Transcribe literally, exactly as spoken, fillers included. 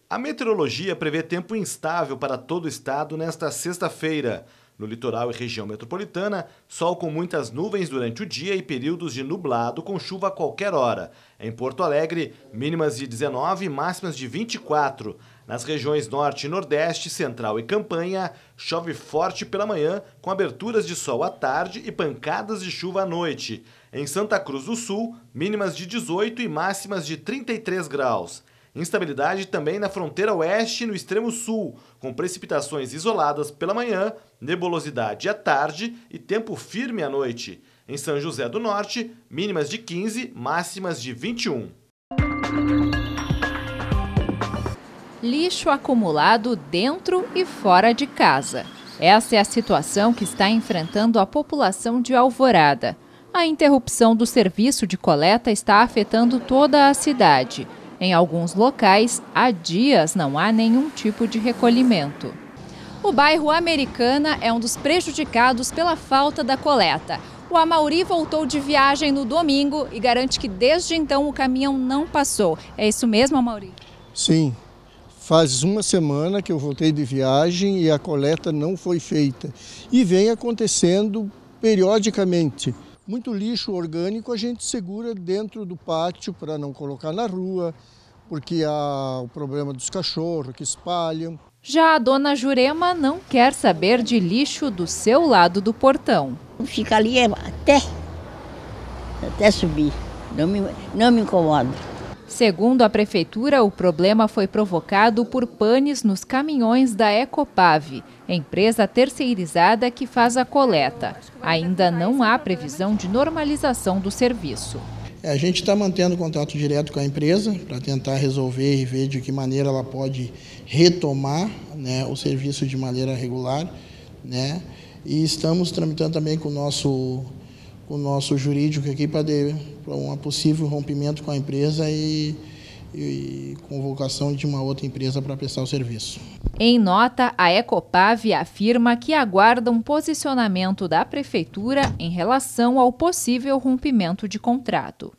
A meteorologia prevê tempo instável para todo o estado nesta sexta-feira. No litoral e região metropolitana, sol com muitas nuvens durante o dia e períodos de nublado com chuva a qualquer hora. Em Porto Alegre, mínimas de dezenove e máximas de vinte e quatro. Nas regiões norte e nordeste, central e campanha, chove forte pela manhã, com aberturas de sol à tarde e pancadas de chuva à noite. Em Santa Cruz do Sul, mínimas de dezoito e máximas de trinta e três graus. Instabilidade também na fronteira oeste e no extremo sul, com precipitações isoladas pela manhã, nebulosidade à tarde e tempo firme à noite. Em São José do Norte, mínimas de quinze, máximas de vinte e um. Lixo acumulado dentro e fora de casa. Essa é a situação que está enfrentando a população de Alvorada. A interrupção do serviço de coleta está afetando toda a cidade. Em alguns locais, há dias não há nenhum tipo de recolhimento. O bairro Americana é um dos prejudicados pela falta da coleta. O Amauri voltou de viagem no domingo e garante que desde então o caminhão não passou. É isso mesmo, Amauri? Sim, faz uma semana que eu voltei de viagem e a coleta não foi feita. E vem acontecendo periodicamente. Muito lixo orgânico a gente segura dentro do pátio para não colocar na rua, porque há o problema dos cachorros que espalham. Já a dona Jurema não quer saber de lixo do seu lado do portão. Fica ali até, até subir, não me, não me incomoda. Segundo a prefeitura, o problema foi provocado por panes nos caminhões da Ecopave, empresa terceirizada que faz a coleta. Ainda não há previsão de normalização do serviço. A gente está mantendo contato direto com a empresa para tentar resolver e ver de que maneira ela pode retomar, né, o serviço de maneira regular, né, e estamos tramitando também com o nosso, com o nosso jurídico aqui para um possível rompimento com a empresa e, e convocação de uma outra empresa para prestar o serviço. Em nota, a Ecopave afirma que aguarda um posicionamento da prefeitura em relação ao possível rompimento de contrato.